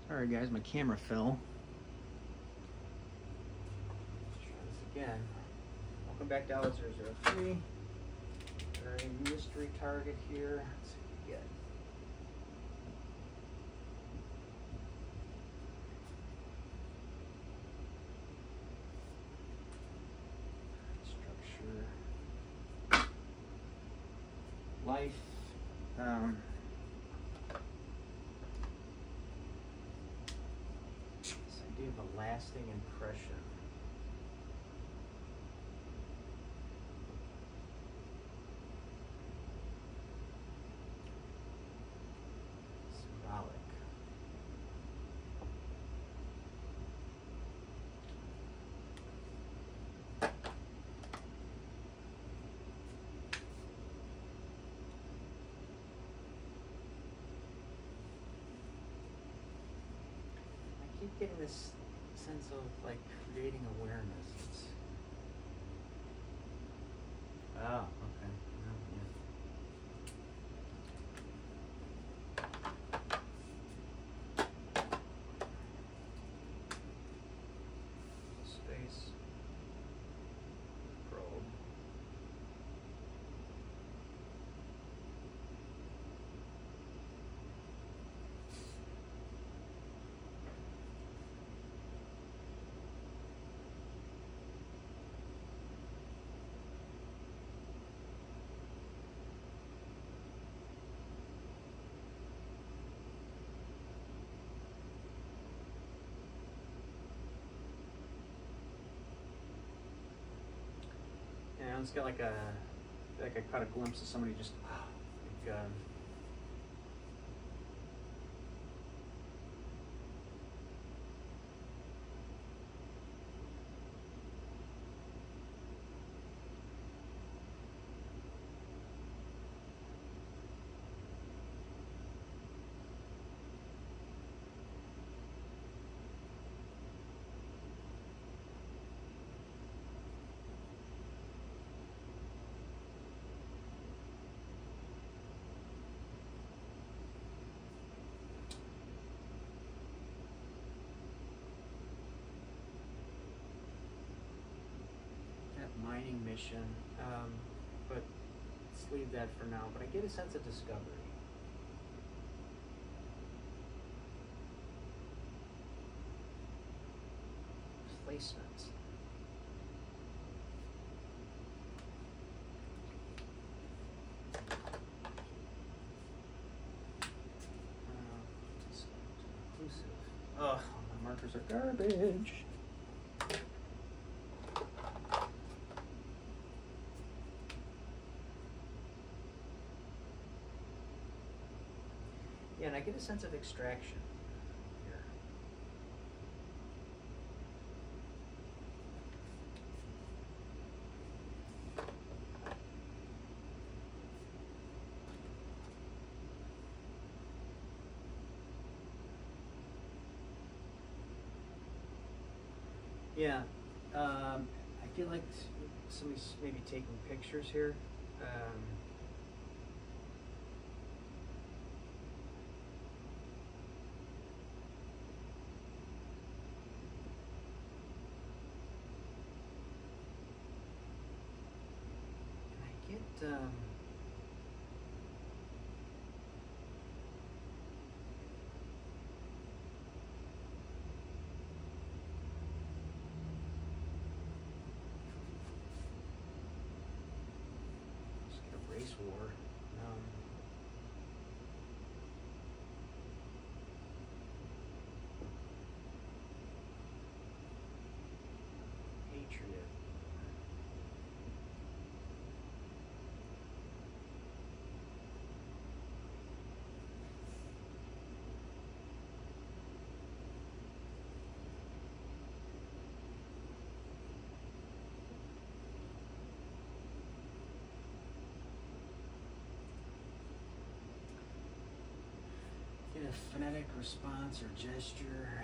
Alright guys, my camera fell. Let's try this again. Welcome back to Outlet 003. Our mystery target here. Let's see what we get. Structure. Life. This idea of a lasting impression. Symbolic. I keep getting this sense of like creating awareness. Oh, okay. Space probe. Yeah, it's got like a, like I caught a glimpse of somebody just like, mining mission, but let's leave that for now. But I get a sense of discovery. Placement. Inclusive. Ugh, my markers are garbage. Yeah, and I get a sense of extraction here. Yeah, I feel like somebody's maybe taking pictures here. Just get a race war. Patriot. Get a phonetic response or gesture.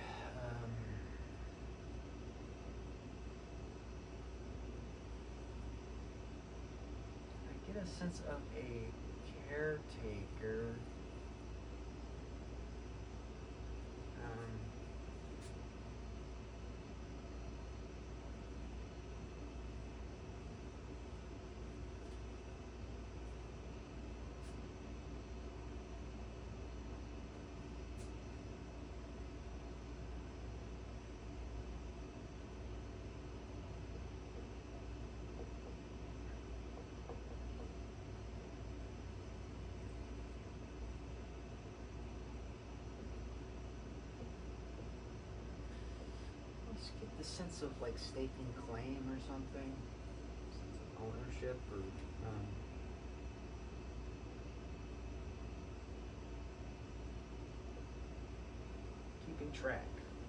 I get a sense of a caretaker. a sense of like staking claim or something, sense of ownership, or keeping track.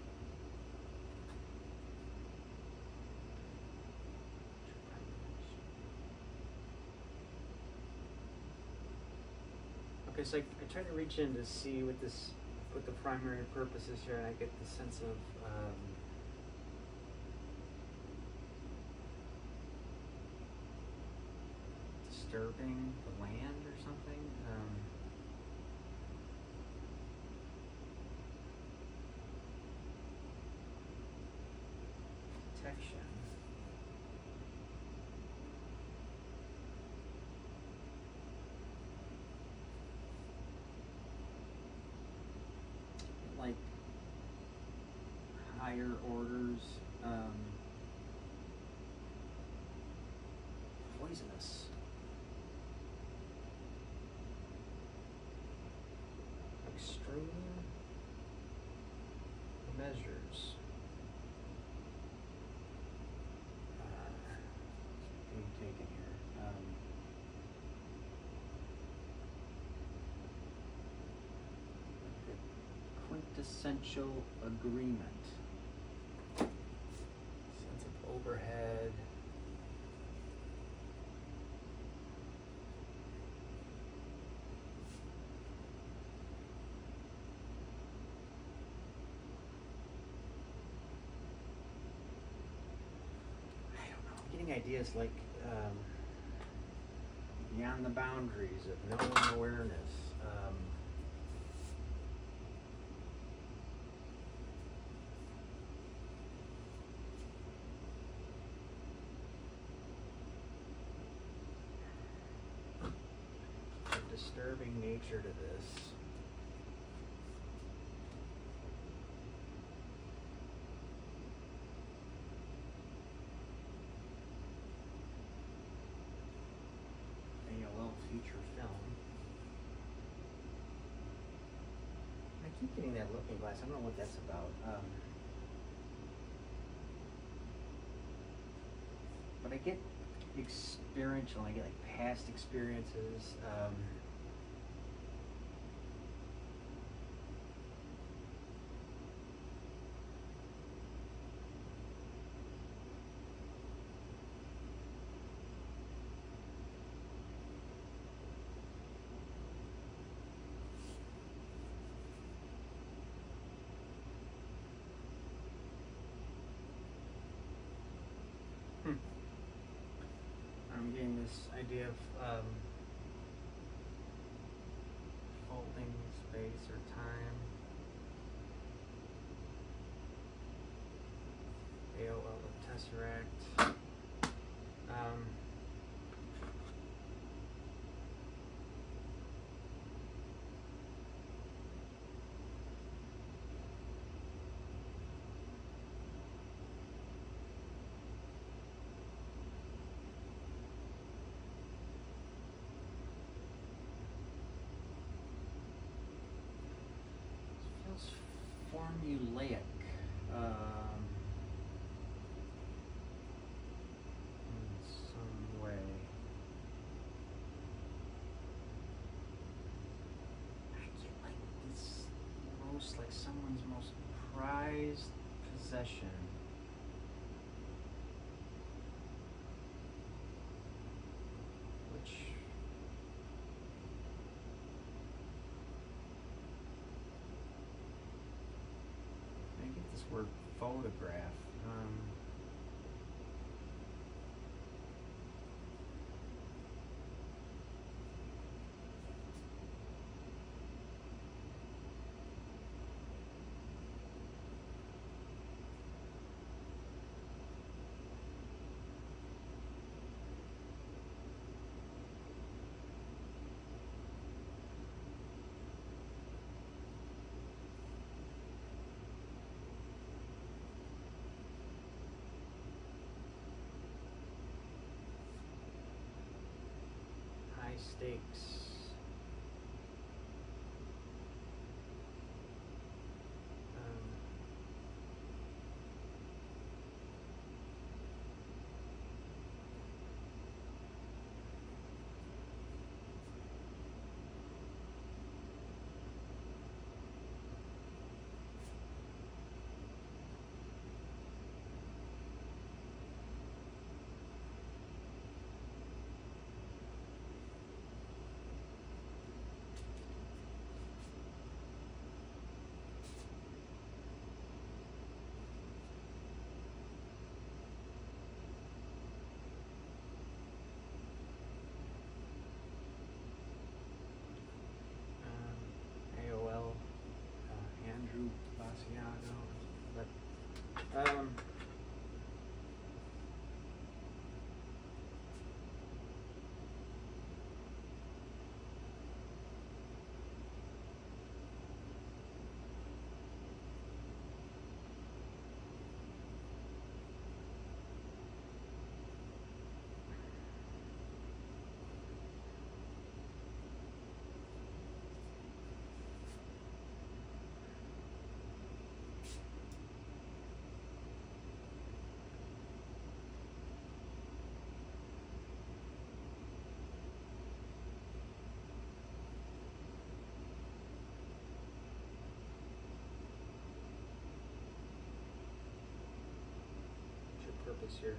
Okay, so I try to reach in to see what the primary purpose is here, and I get the sense of disturbing the land or something. Protection. Like higher orders, poisonous. Extreme measures being taken here. Quintessential agreement. Sense of overhead. Ideas like beyond the boundaries of knowing awareness. A disturbing nature to this. Feature film. I keep getting that looking glass. I don't know what that's about. But I get experiential. I get like past experiences. I'm getting this idea of folding space or time. AOL of Tesseract. Formulaic. In some way. I get like this most like someone's most prized possession. Which this word photograph. Stakes. focus here.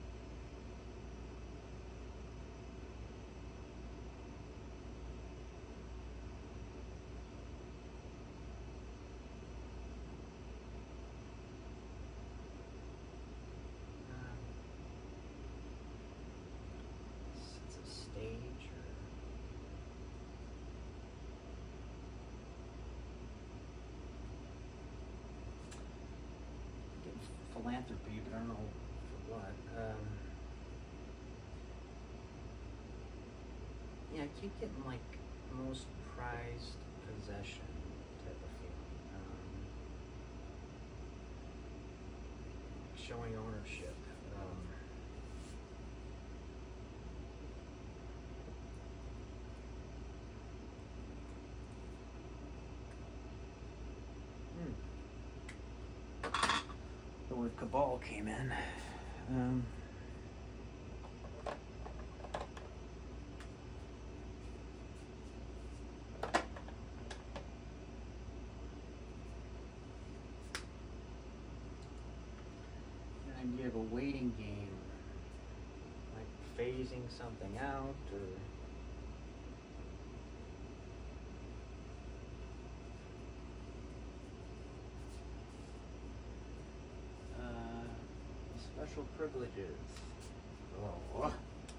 Sense of stage or getting philanthropy, but I don't know for what. Yeah, I keep getting like most prized possession type of feeling. Showing ownership. The word cabal came in. An idea of a waiting game, like phasing something out, or special privileges. Oh.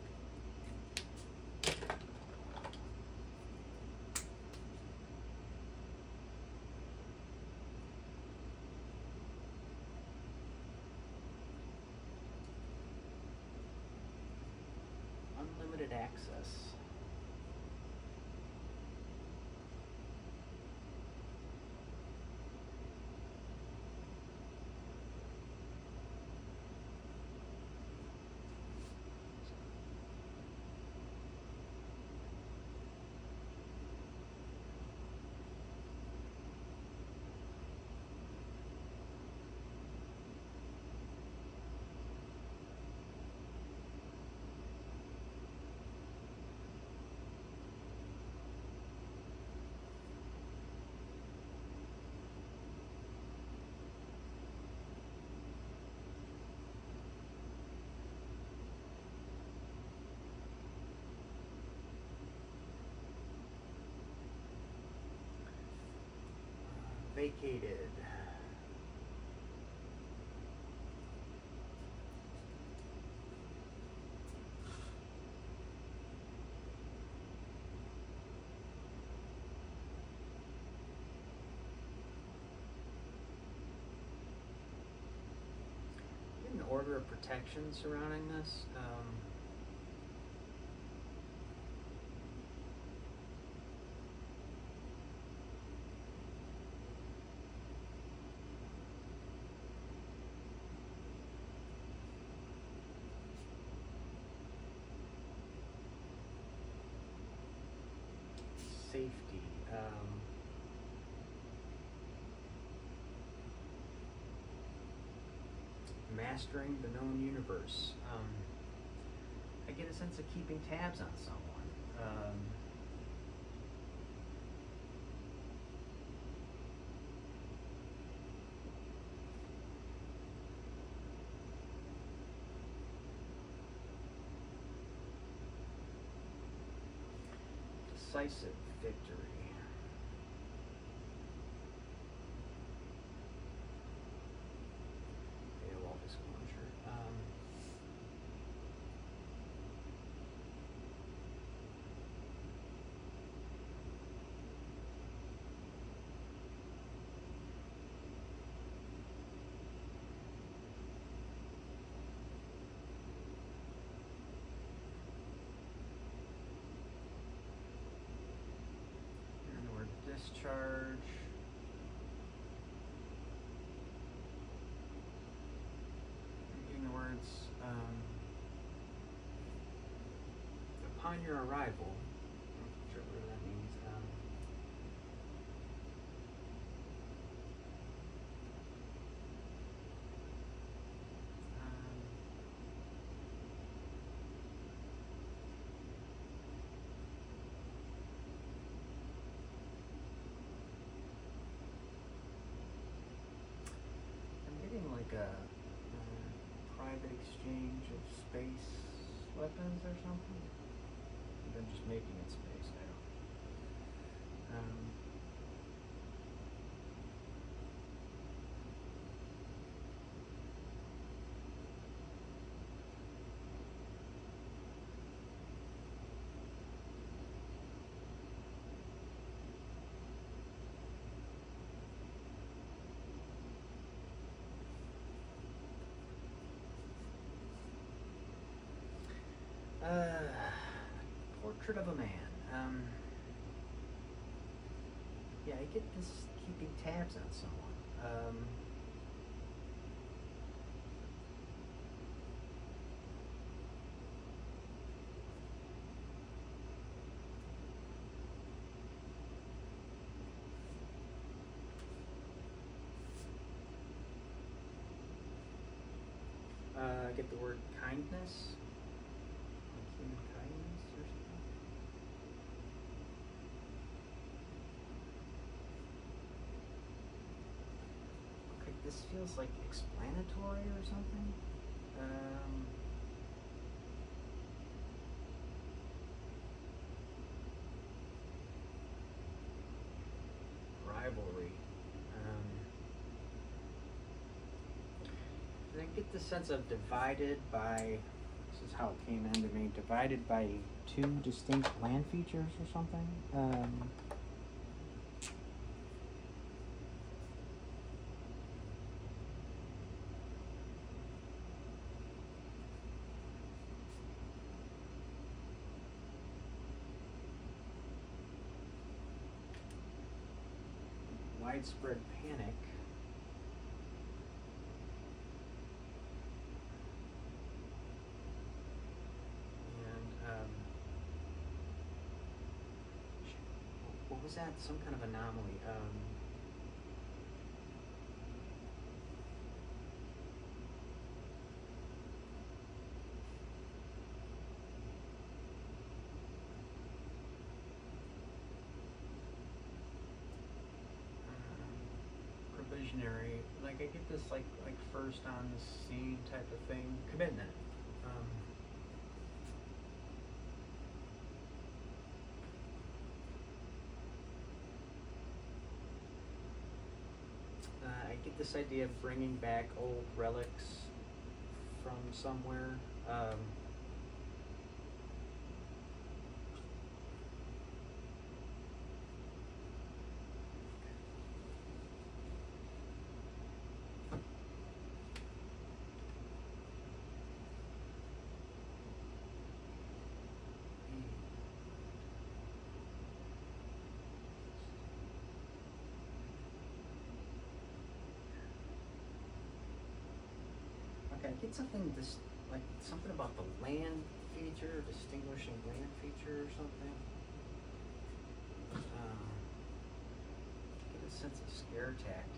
Unlimited access. Vacated. An order of protection surrounding this. Safety. Mastering the known universe. I get a sense of keeping tabs on someone. Decisive victory. AOL disclosure. Discharge. Reading the words, upon your arrival, I'm not sure what that means. I'm getting like a private exchange of space weapons or something. They're just making it space. I don't. Portrait of a man. Yeah, I get this keeping tabs on someone. I get the word kindness. Human kindness or something. Okay, this feels like explanatory or something. Rivalry. I get the sense of divided by, this is how it came into me, divided by two distinct land features or something. Widespread panic. What was that? Some kind of anomaly. Provisionary. Like I get this like first on the scene type of thing. Commitment. I get this idea of bringing back old relics from somewhere. Okay, I get something like something about the land feature, distinguishing land feature or something. Get a sense of scare tactics.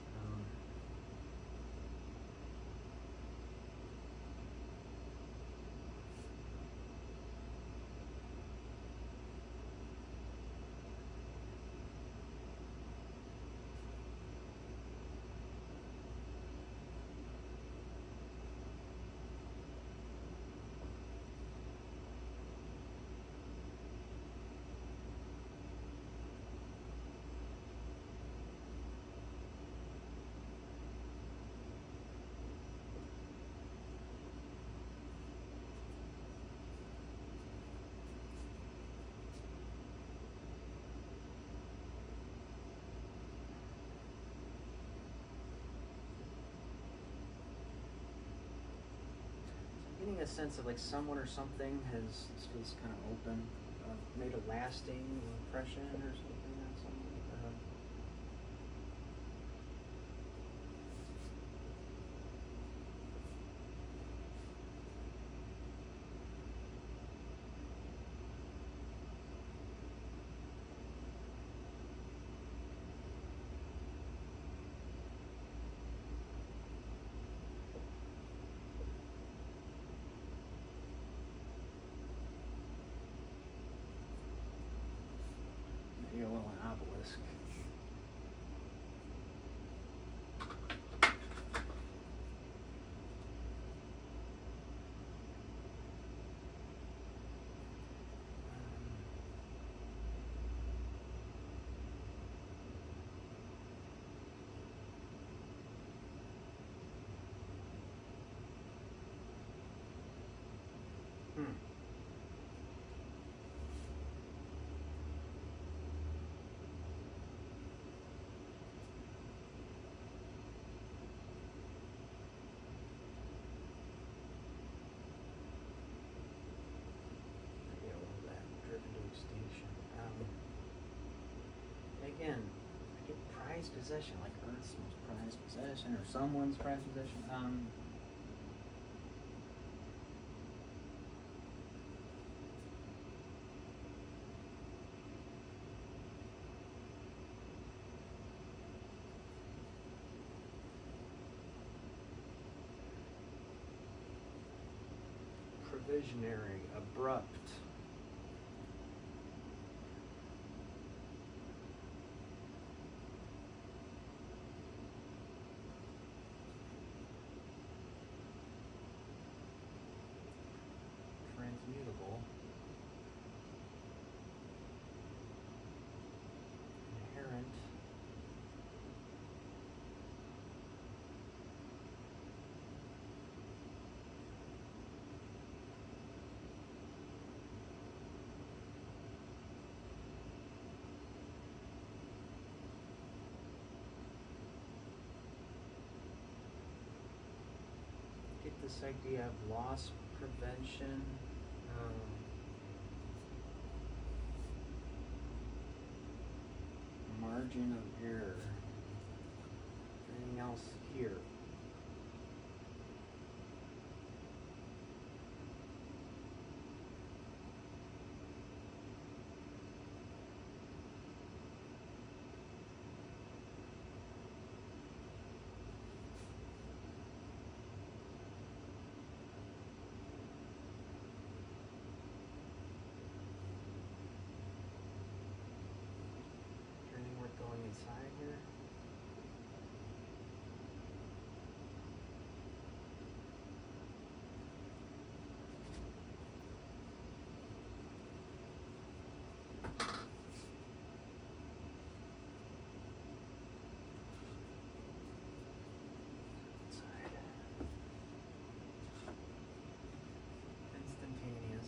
Getting a sense of like someone or something has, this feels kind of open, made a lasting impression or something on someone. Maybe a little obelisk. prized possession, like Earth's most prized possession, or someone's prized possession. Provisionary, abrupt. Transmutable. Inherent. Get this idea of loss prevention. Margin of error. Anything else here? Anything worth going inside here? Inside. Instantaneous.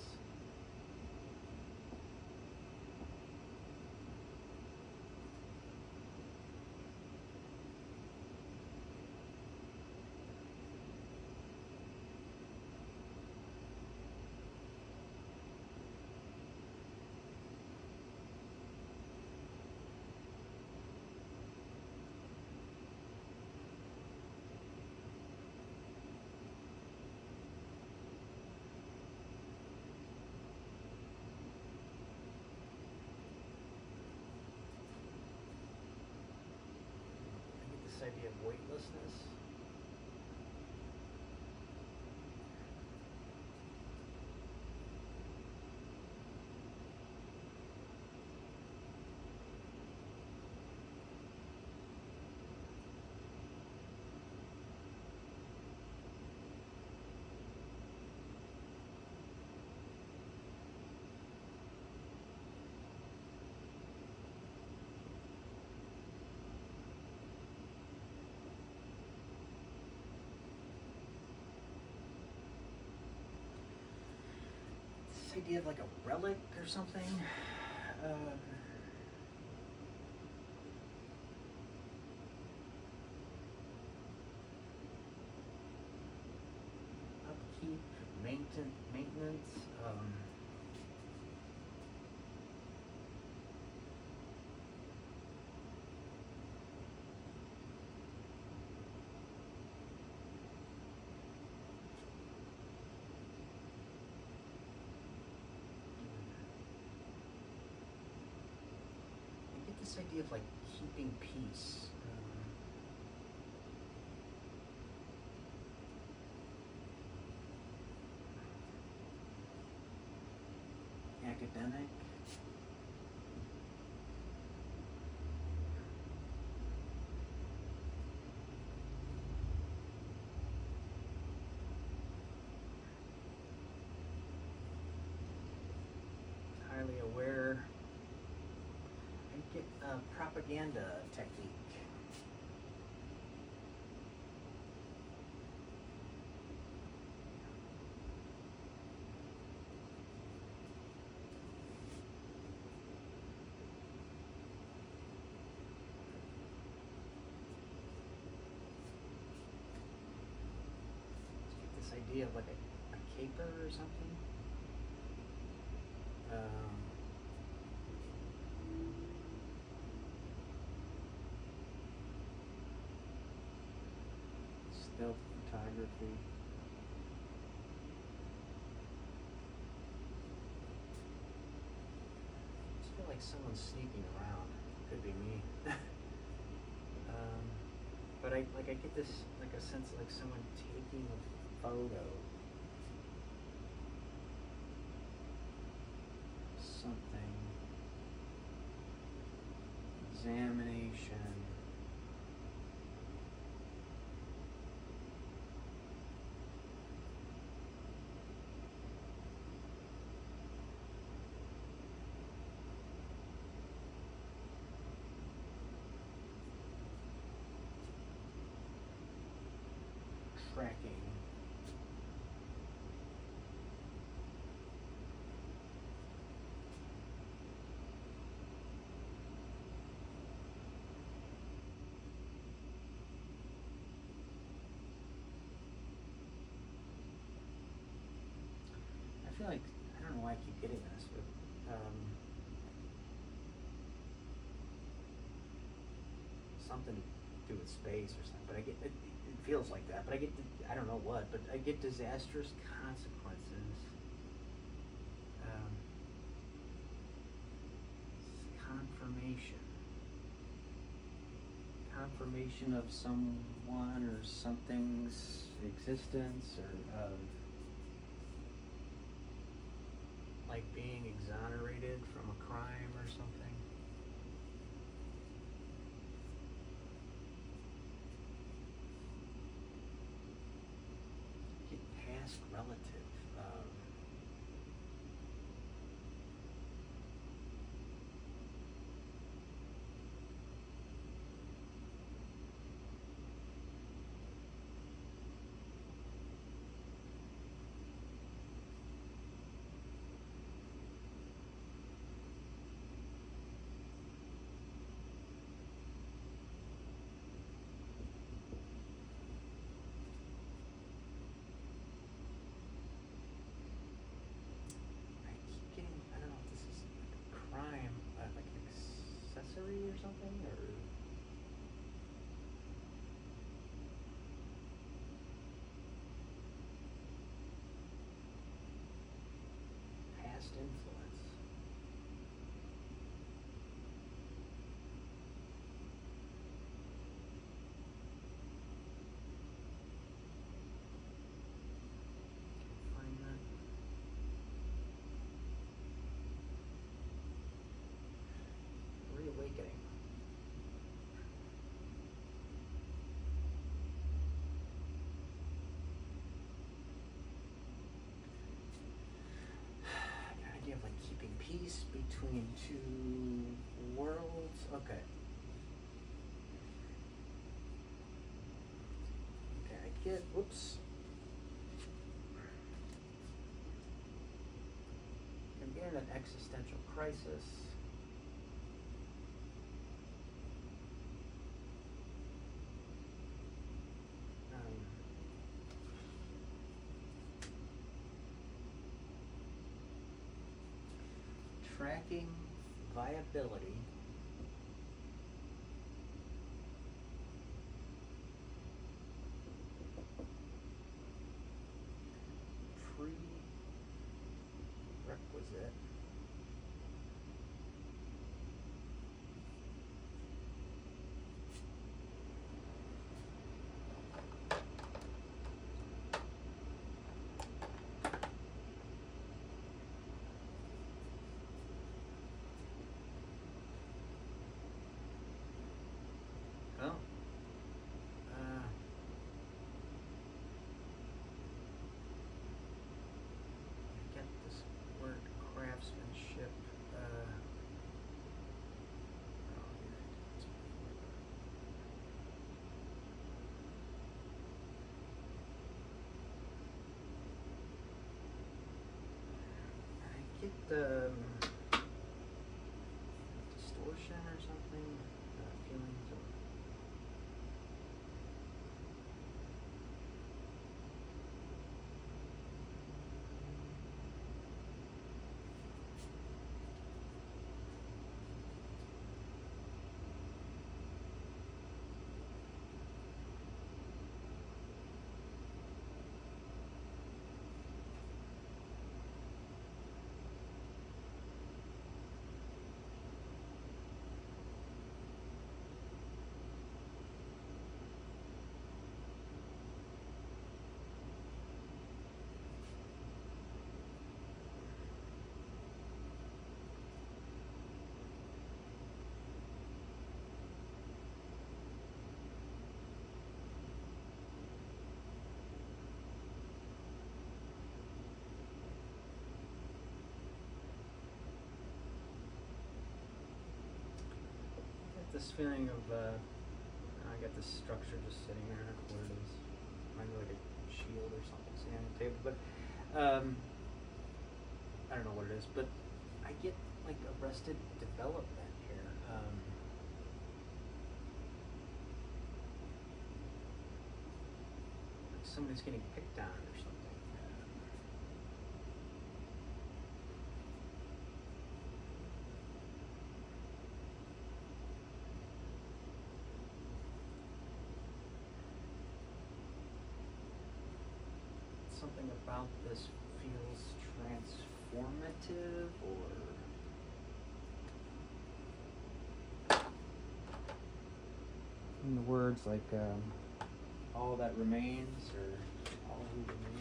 I get this idea of weightlessness. This idea of like a relic or something. Upkeep, maintenance. I get this idea of like keeping peace. Academic. Highly aware. I get propaganda technique. Let's get this idea of like a caper or something. Um, stealth photography. I just feel like someone's sneaking around. Could be me. But I get this like a sense of like someone taking a photo. Something. Examination. Tracking. I feel like, I don't know why I keep getting this, but something to do with space or something. But I get it feels like that. But I get I don't know what, but I get disastrous consequences. Confirmation of someone or something's existence, or of like being exonerated from a crime or something. Get past relative. Or something, or past influence. Confinement. Reawakening. Peace between two worlds. Okay. Okay, I get, whoops. I'm getting an existential crisis. Tracking viability. Prerequisite. Oh. I get this word craftsmanship. I get the distortion or something. Feelings of this feeling of, I got this structure just sitting there, I don't know what it is. Might be like a shield or something sitting on the table, but I don't know what it is, but I get like arrested development here. Like somebody's getting picked on or something. Something about this feels transformative, or in the words like all that remains, or all who remain.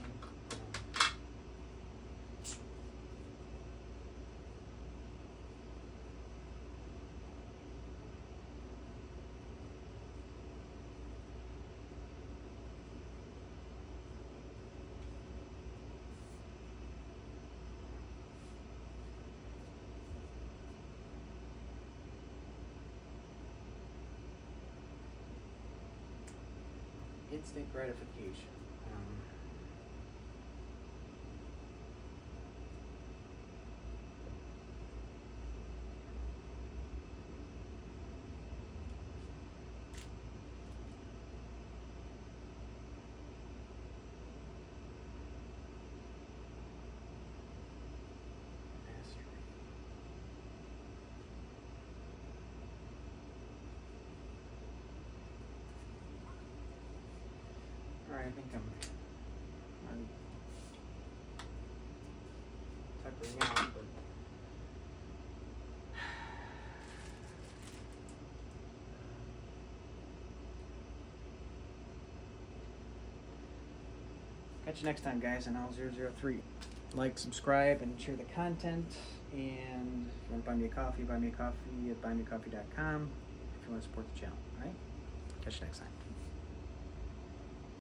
Instant gratification. Mastery. Alright, I think I'm tuckering out, but catch you next time, guys, on L003. Like, subscribe, and share the content. And if you want to buy me a coffee at buymeacoffee at buymeacoffee.com if you want to support the channel. Alright? Catch you next time.